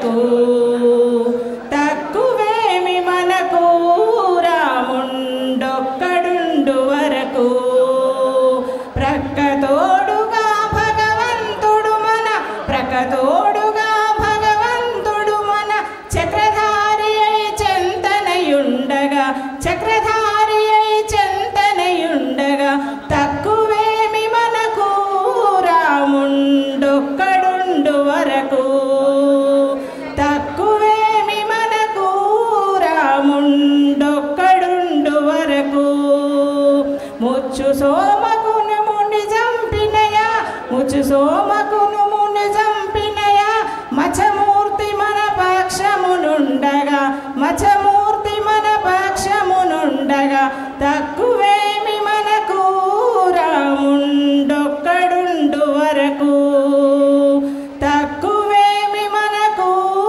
వరకు తక్కువేమి మనకు రాముండొక్కడుండు వరకు ప్రక్కతోడుగా భగవంతుడు మన ప్రక్కతోడుగా భగవంతుడు మన చక్రధారి అయి చెంతనయుండగా చక్రధారి అయి చెంతనయుండగా తక్కువేమి మనకు రాముండొక్కడుండు వరకు తక్కువేమి మనకు రాముండొక్కడుండు వరకు ముచ్చు సోమకును ముని చంపినయా ముచ్చు సోమకును ముని చంపినయా మచమూర్తి మన పక్షమునుండగా మచమూర్తి మన పక్షమునుండగా తక్కువేమి మనకు రాముండొక్కడుండు వరకు తక్కువేమి మనకు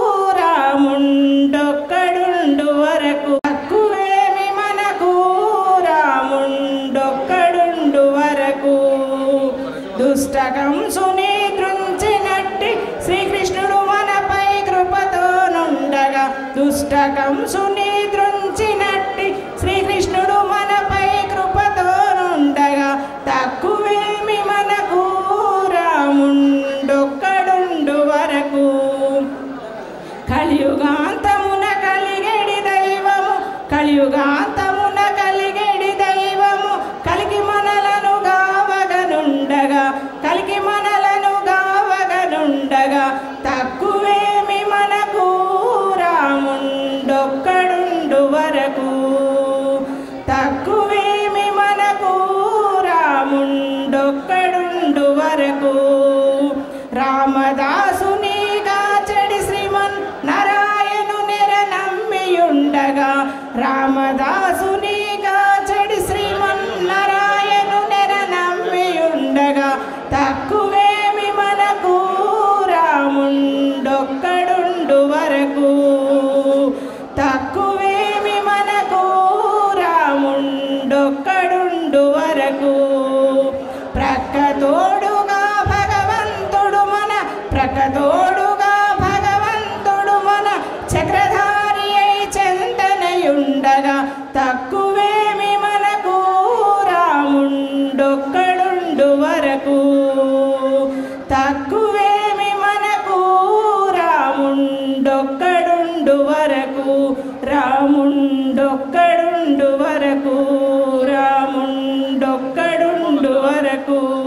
రాముండొక్కడుండు వరకు తక్కువేమి మనకు రాముండొక్కడుండు వరకు దుష్టకంసుని దృంచినట్టి శ్రీకృష్ణుడు మనపై కృపతోనుండగా దుష్టకంసుని దృంచినట్టి శ్రీకృష్ణుడు మనపై కృపతోనుండగా తక్కువేమి మనకు రాముండొక్కడుండు వరకు కలియుగాంతమున కలిగేడి దైవము కలియుగాంతమున కలిగేడి దైవము కలికి మనలను గావగనుండగా కలికి మనలను గావగనుండగా తక్కువేమి మనకు రాముండొక్కడుండు వరకు తక్కువేమి మనకు రాముండొక్కడుండు వరకు రామదాసుని గాచడి శ్రీమన్ నారాయణు నెర నమ్మియుండగా రామదాసుని గాచడి శ్రీమన్ నారాయణు నెర నమ్మియుండగా తక్కువేమి మనకు రాముండొక్కడుండు వరకు తక్కువేమి మనకు రాముండొక్కడుండు వరకు ప్రక్కతోడుగా భగవంతుడు మన ప్రక్కతోడుగా భగవంతుడు మన చక్రధారి అయి చెంతనయుండగా తక్కువేమి మనకు రాముండొక్కడుండు వరకు తక్కువేమి మనకు రాముండొక్కడుండు వరకు రాముండొక్కడుండు వరకు రాముండొక్కడుండు వరకు